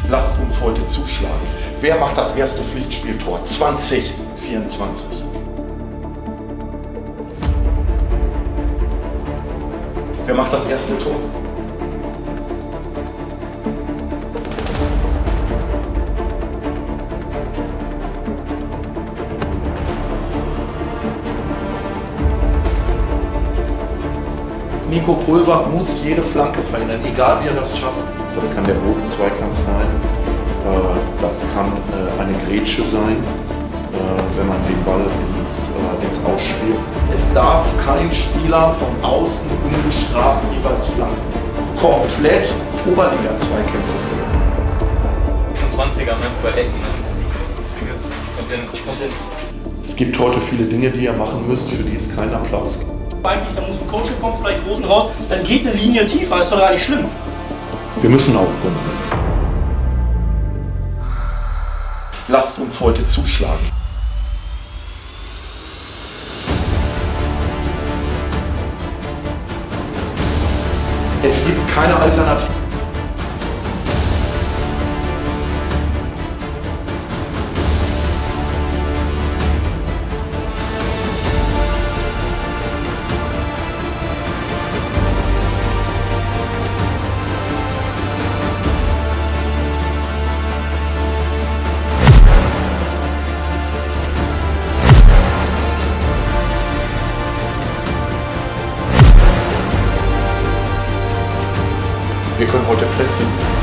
Lasst uns heute zuschlagen. Wer macht das erste Pflichtspieltor 2024? Wer macht das erste Tor? Nico Pulver muss jede Flanke verhindern, egal wie er das schafft. Das kann der Bodenzweikampf sein, das kann eine Grätsche sein, wenn man den Ball ins Ausspielt. Es darf kein Spieler von außen ungestraft jeweils flanken. Komplett Oberliga-Zweikämpfe führen. 26er, ne? Bei Ecken, ne? Es gibt heute viele Dinge, die ihr machen müsst, für die es keinen Applaus gibt. Eigentlich, da muss ein Coach kommen, vielleicht Rosen raus, dann geht eine Linie tiefer, ist doch gar nicht schlimm. Wir müssen aufräumen. Lasst uns heute zuschlagen. Es gibt keine Alternative. Wir können heute Plätze